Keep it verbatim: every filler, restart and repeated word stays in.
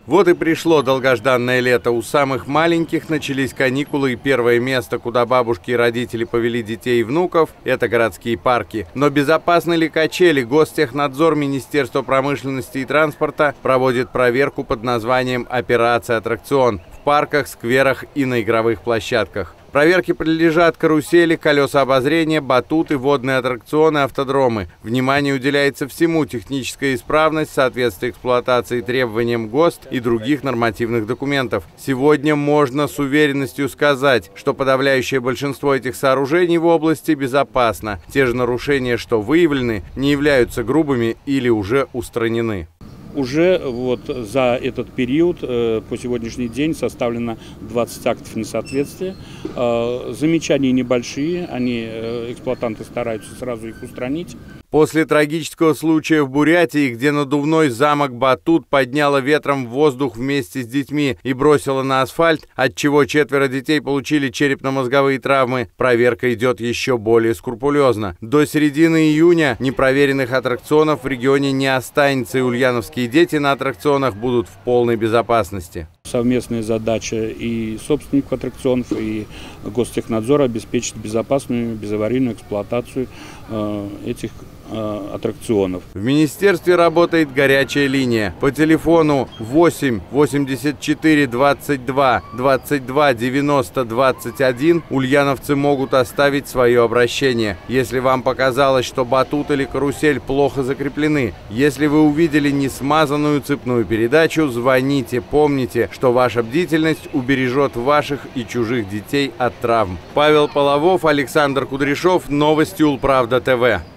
Вот и пришло долгожданное лето. У самых маленьких начались каникулы, и первое место, куда бабушки и родители повели детей и внуков – это городские парки. Но безопасны ли качели? Гостехнадзор Министерства промышленности и транспорта проводит проверку под названием «Операция аттракцион» в парках, скверах и на игровых площадках. Проверке подлежат карусели, колеса обозрения, батуты, водные аттракционы, автодромы. Внимание уделяется всему: техническая исправность, соответствие эксплуатации требованиям ГОСТ и других нормативных документов. Сегодня можно с уверенностью сказать, что подавляющее большинство этих сооружений в области безопасно. Те же нарушения, что выявлены, не являются грубыми или уже устранены. Уже вот за этот период по сегодняшний день составлено двадцать актов несоответствия. Замечания небольшие, они, эксплуатанты стараются сразу их устранить. После трагического случая в Бурятии, где надувной замок «Батут» подняло ветром в воздух вместе с детьми и бросило на асфальт, отчего четверо детей получили черепно-мозговые травмы, проверка идет еще более скрупулезно. До середины июня непроверенных аттракционов в регионе не останется, и ульяновские дети на аттракционах будут в полной безопасности. Совместная задача и собственников аттракционов, и Гостехнадзора обеспечить безопасную, безаварийную эксплуатацию э, этих э, аттракционов. В министерстве работает горячая линия. По телефону восемь восемьдесят четыре двадцать два двадцать два девяносто двадцать один ульяновцы могут оставить свое обращение. Если вам показалось, что батут или карусель плохо закреплены, если вы увидели несмазанную цепную передачу, звоните. Помните, что ваша бдительность убережет ваших и чужих детей от травм. Павел Половов, Александр Кудряшов. Новости Улправда ТВ.